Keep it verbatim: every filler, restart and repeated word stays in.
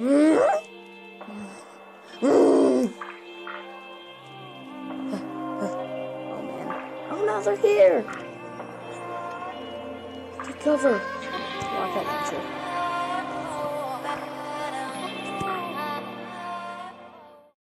Oh man. Oh no, they're here! Take cover. Rocket launcher.